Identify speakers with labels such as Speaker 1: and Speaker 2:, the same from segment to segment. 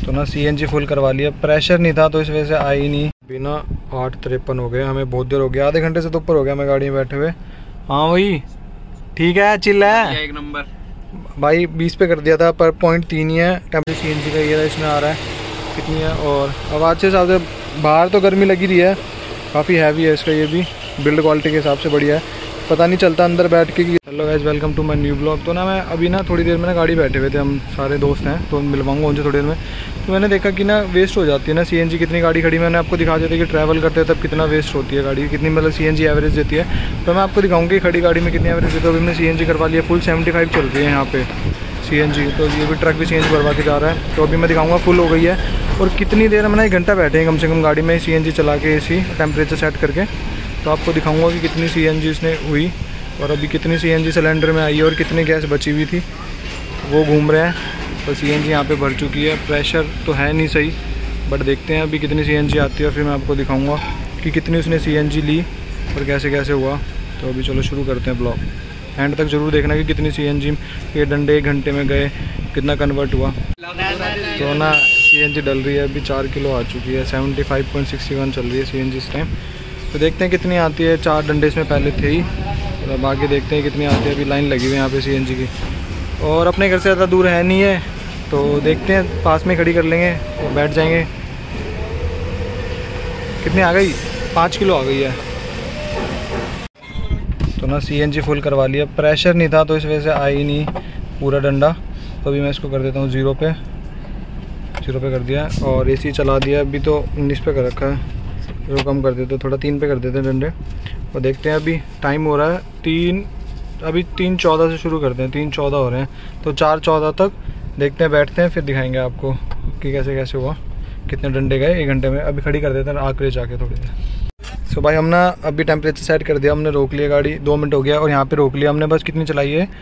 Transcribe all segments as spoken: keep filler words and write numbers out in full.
Speaker 1: तो ना CNG full करवा लिया, प्रेशर नहीं था तो इस वजह से आई नहीं। बिना आठ तिरपन हो गए, हमें बहुत देर हो गया, आधे घंटे से तो ऊपर हो गया हमें गाड़ी में बैठे हुए। हाँ वही ठीक है, चिल है
Speaker 2: एक नंबर
Speaker 1: भाई। बीस पे कर दिया था पर पॉइंट तीन ही है टेम्परेचर सीएनजी का, ये इसमें आ रहा है कितनी है। और आवाज़ के हिसाब से बाहर तो गर्मी लगी रही है, काफ़ी हैवी है इसका, ये भी बिल्ड क्वालिटी के हिसाब से बढ़िया है, पता नहीं चलता अंदर बैठ के। Hello guys, welcome to my new blog. तो ना मैं अभी ना थोड़ी देर में ना गाड़ी बैठे हुए थे, हम सारे दोस्त हैं तो मिलवाऊंगा उनसे थोड़ी देर में। तो मैंने देखा कि ना वेस्ट हो जाती है ना सीएनजी, कितनी गाड़ी खड़ी, मैंने आपको दिखा दिया था कि ट्रैवल करते हैं तब कितना वेस्ट होती है गाड़ी, कितनी मतलब सीएनजी एवरेज देती है। तो मैं आपको दिखाऊंगी खड़ी गाड़ी में कितनी एवरेज देती है। अभी मैंने सीएनजी करवा लिया, फुल सेवेंटी फाइव चल रही है यहाँ पे सीएनजी। तो ये भी ट्रक भी सीएनजी भरवा के जा रहा है, तो अभी मैं दिखाऊंगा फुल हो गई है। और कितनी देर में ना एक घंटा बैठे हैं कम से कम गाड़ी में सीएनजी चला के, एसी टेम्परेचर सेट करके। तो आपको दिखाऊंगा कि कितनी सीएनजी इसने हुई और अभी कितनी सीएनजी सिलेंडर में आई है और कितनी गैस बची हुई थी, वो घूम रहे हैं। तो सीएनजी यहाँ पे भर चुकी है, प्रेशर तो है नहीं सही, बट देखते हैं अभी कितनी सीएनजी आती है, फिर मैं आपको दिखाऊंगा कि कितनी उसने सीएनजी ली और कैसे कैसे हुआ। तो अभी चलो शुरू करते हैं ब्लॉग, एंड तक ज़रूर देखना कि कितनी सीएनजी ये डंडे एक घंटे में गए, कितना कन्वर्ट हुआ। तो ना सीएनजी डल रही है, अभी चार किलो आ चुकी है, seventy five point sixty one चल रही है सीएनजी इस टाइम। तो देखते हैं कितनी आती है, चार डंडे इसमें पहले थे ही, और अब आगे देखते हैं कितनी आती है। अभी लाइन लगी हुई है यहाँ पे सीएनजी की, और अपने घर से ज़्यादा दूर है नहीं है, तो देखते हैं पास में खड़ी कर लेंगे और बैठ जाएंगे। कितनी आ गई, पाँच किलो आ गई है। तो ना सीएनजी फुल करवा लिया, प्रेशर नहीं था तो इस वजह से आई नहीं पूरा डंडा। तो अभी मैं इसको कर देता हूँ ज़ीरो पे, ज़ीरो पे कर दिया, और एसी चला दिया। अभी तो उन्नीस पे कर रखा है, ज़ीरो कम कर देते, थोड़ा तीन पे कर देते हैं डंडे। और देखते हैं अभी टाइम हो रहा है तीन, अभी तीन चौदह से शुरू करते हैं, तीन चौदह हो रहे हैं, तो चार चौदह तक देखते हैं, बैठते हैं, फिर दिखाएंगे आपको कि कैसे कैसे हुआ, कितने डंडे गए एक घंटे में। अभी खड़ी कर देते हैं आखिरी जाके थोड़ी देर। सो भाई हम ना अभी टेम्परेचर सेट कर दिया, हमने रोक लिया गाड़ी, दो मिनट हो गया और यहाँ पे रोक लिया हमने। बस कितनी चलाई है,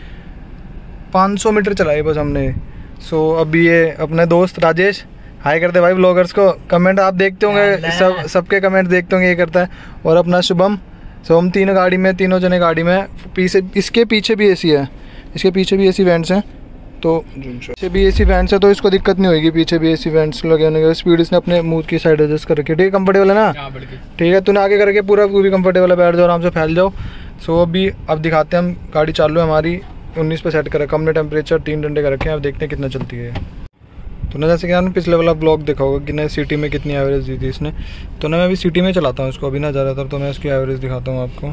Speaker 1: पाँच सौ मीटर चलाई बस हमने। सो अभी ये अपने दोस्त राजेश, हाय करते भाई ब्लॉगर्स को, कमेंट आप देखते होंगे, सब सबके कमेंट देखते होंगे, ये करता है। और अपना शुभम, सो हम तीनों गाड़ी में, तीनों जने गाड़ी में, पीछे इसके पीछे भी एसी है, इसके पीछे भी एसी वेंट्स हैं, तो पीछे भी एसी वेंट्स है, तो इसको दिक्कत नहीं होगी, पीछे भी एसी वेंट्स लगे होने के। स्पीड इसने अपने मुंह की साइड एडजस्ट कर रखी है, ठीक है, कंफर्टेबल है ना, ठीक है। तूने आगे करके पूरा पूरी कंफर्टेबल है, बैठ जाओ आराम से, फैल जाओ। सो अभी अब दिखाते हैं हम, गाड़ी चालू है हमारी, उन्नीस पे सेट कर रखा हमने टेम्परेचर, तीन डंडे कर रखे हैं। अब देखते हैं कितना चलती है। तो ना जैसे कि आपने पिछले वाला ब्लॉग देखा होगा कि ना सिटी में कितनी एवरेज दी थी इसने, तो ना मैं अभी सिटी में चलाता हूँ इसको अभी ना ज़्यादातर, तो मैं इसकी एवरेज दिखाता हूँ आपको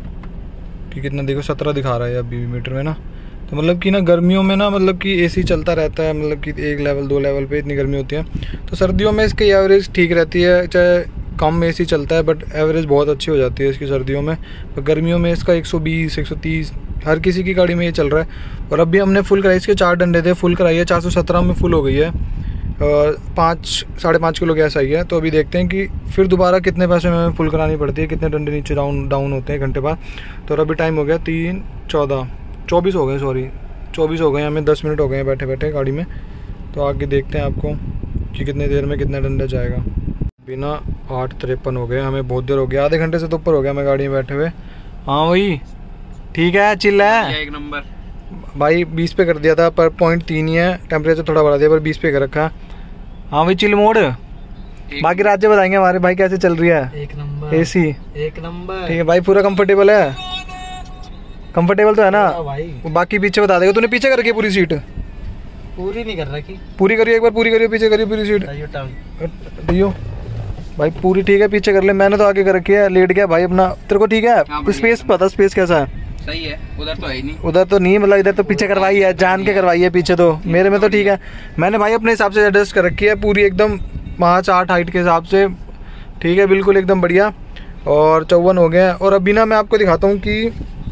Speaker 1: कि कितना, देखो सत्रह दिखा रहा है अभी मीटर में ना। तो मतलब कि ना गर्मियों में ना मतलब कि एसी चलता रहता है, मतलब कि एक लेवल दो लेवल पे इतनी गर्मी होती है। तो सर्दियों में इसकी एवरेज ठीक रहती है, चाहे कम एसी चलता है, बट एवरेज बहुत अच्छी हो जाती है इसकी सर्दियों में। पर गर्मियों में इसका एक सौ बीस एक सौ तीस हर किसी की गाड़ी में ये चल रहा है। और अभी हमने फुल कराई, इसके चार डंडे थे, फुल कराई है, चार सौ सत्रह में फुल हो गई है, और पाँच साढ़े पाँच किलो गैस आई है। तो अभी देखते हैं कि फिर दोबारा कितने पैसे में हमें फुल करानी पड़ती है, कितने डंडे नीचे डाउन डाउन होते हैं घंटे बाद। तो अभी टाइम हो गया तीन चौदह चौबीस हो गए, सॉरी चौबीस हो गए, हमें दस मिनट हो गए हैं बैठे बैठे गाड़ी में। तो आगे देखते हैं आपको कि कितनी देर में कितना डंडा जाएगा। बिना आठ तिरपन हो गए, हमें बहुत देर हो गया, आधे घंटे से तो ऊपर हो गया हमें गाड़ी में बैठे हुए। हाँ वही ठीक है, चिल है
Speaker 2: एक नंबर
Speaker 1: भाई। बीस पे कर दिया था पर पॉइंट तीन ही है, टेम्परेचर थोड़ा बढ़ा दिया पर बीस पे कर रखा। हाँ भाई चिल मोड। बाकी राज्य बताएंगे हमारे भाई कैसे चल रही है,
Speaker 2: एक नंबर
Speaker 1: एसी
Speaker 2: एक नंबर,
Speaker 1: ठीक है भाई, पूरा कंफर्टेबल है, कंफर्टेबल तो है ना
Speaker 2: भाई।
Speaker 1: बाकी पीछे बता देगा, तूने पीछे कर रखी है पूरी सीट,
Speaker 2: पूरी नहीं कर रखी,
Speaker 1: पूरी करिए एक बार, पूरी करिए, पीछे करिए पूरी सीट दियो भाई, पूरी ठीक है, पीछे कर ले। मैंने तो आगे कर रखी है, लेट गया भाई अपना, तेरे को ठीक है स्पेस पता, स्पेस कैसा है,
Speaker 2: सही है, उधर तो है ही नहीं,
Speaker 1: उधर तो नहीं, मतलब इधर तो पीछे करवाई है, जान के करवाई है पीछे, तो मेरे में तो ठीक है। मैंने भाई अपने हिसाब से एडजस्ट कर रखी है पूरी एकदम, पाँच आठ हाइट के हिसाब से, ठीक है बिल्कुल एकदम बढ़िया। और चौवन हो गए। और अभी ना मैं आपको दिखाता हूँ कि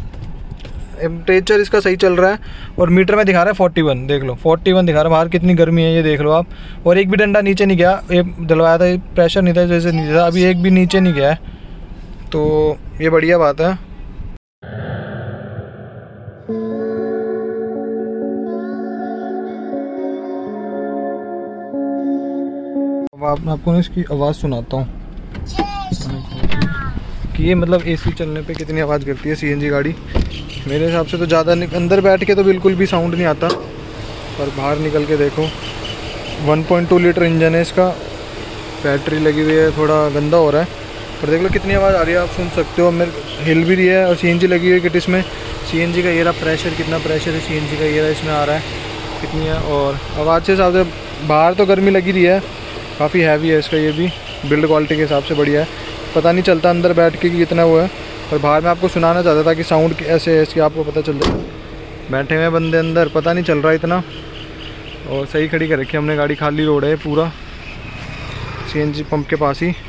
Speaker 1: टेम्परेचर इसका सही चल रहा है, और मीटर में दिखा रहा है फोर्टी वन, देख लो फोर्टी वन दिखा रहा है, बाहर कितनी गर्मी है ये देख लो आप। और एक भी डंडा नीचे नहीं गया, ये डलवाया था, प्रेशर नहीं था, जैसे नीचे था, अभी एक भी नीचे नहीं गया है, तो ये बढ़िया बात है। अब आपको इसकी आवाज़ सुनाता हूँ कि ये मतलब एसी चलने पे कितनी आवाज़ करती है सीएनजी गाड़ी। मेरे हिसाब से तो ज़्यादा नहीं, अंदर बैठ के तो बिल्कुल भी साउंड नहीं आता, पर बाहर निकल के देखो one point two litre engine है इसका, बैटरी लगी हुई है, थोड़ा गंदा हो रहा है पर देख लो कितनी आवाज़ आ रही है, आप सुन सकते हो। मेरे हिल भी रही है और सीएनजी लगी हुई है किट इसमें। सीएनजी का ये रहा प्रेशर, कितना प्रेशर है सीएनजी का ये रहा इसमें आ रहा है कितनी है। और आवाज़ के हिसाब से बाहर तो गर्मी लगी रही है, काफ़ी हैवी है इसका, ये भी बिल्ड क्वालिटी के हिसाब से बढ़िया है। पता नहीं चलता अंदर बैठ के कि कितना हुआ है, और बाहर में आपको सुनाना चाहता था कि साउंड ऐसे है इसकी, आपको पता चल जाए। बैठे हुए बंदे अंदर, पता नहीं चल रहा इतना। और सही खड़ी कर रखी है हमने गाड़ी, खाली रोड है पूरा, सीएनजी पंप के पास ही।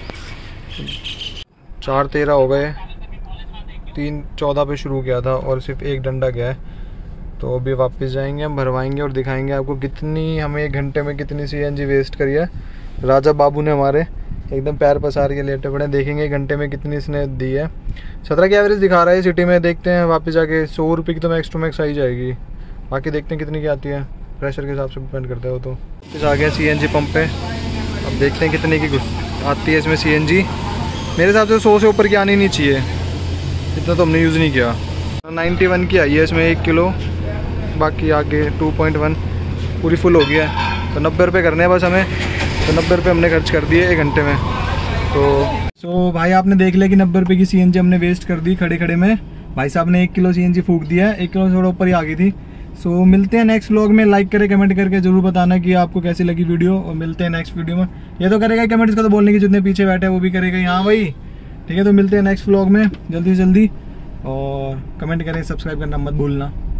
Speaker 1: चार तेरह हो गए, तीन चौदह पे शुरू किया था और सिर्फ एक डंडा गया है। तो अभी वापस जाएंगे हम, भरवाएंगे और दिखाएंगे आपको कितनी हमें एक घंटे में कितनी सीएनजी वेस्ट करी है। राजा बाबू ने हमारे एकदम पैर पसार के लेटे पड़े, देखेंगे एक घंटे में कितनी इसने दी है। सत्रह की एवरेज दिखा रहा है सिटी में, देखते हैं वापस जाके। सौ रुपये की तो मैक्स टू मैक्स आई जाएगी, बाकी देखते हैं कितनी की आती है, प्रेशर के हिसाब से डिपेंड करता है वो। तो फिर आ गया सीएनजी पंप पे, अब देखते हैं कितने की घुस आती है इसमें सीएनजी। मेरे हिसाब से सौ से ऊपर की आनी नहीं चाहिए, इतना तो हमने यूज़ नहीं किया। नाइन्टी वन की आई है इसमें एक किलो, बाकी आगे टू पॉइंट वन पूरी फुल हो गया है। तो नब्बे रुपये करने हैं बस हमें, तो नब्बे रुपये हमने खर्च कर दिए एक घंटे में। तो सो so, भाई आपने देख लिया कि नब्बे रुपये की सीएनजी हमने वेस्ट कर दी खड़े खड़े में। भाई साहब ने एक किलो सीएनजी फूक दिया है, एक किलो से थोड़ा ऊपर ही आ गई थी। सो so, मिलते हैं नेक्स्ट व्लॉग में। लाइक करें, कमेंट करके जरूर बताना कि आपको कैसी लगी वीडियो, और मिलते हैं नेक्स्ट वीडियो में। ये तो करेगा कमेंट, इसका तो बोलने की जितने पीछे बैठे हैं वो भी करेगा। हाँ भाई ठीक है, तो मिलते हैं नेक्स्ट व्लॉग में जल्दी से जल्दी, और कमेंट करें, सब्सक्राइब करना मत भूलना।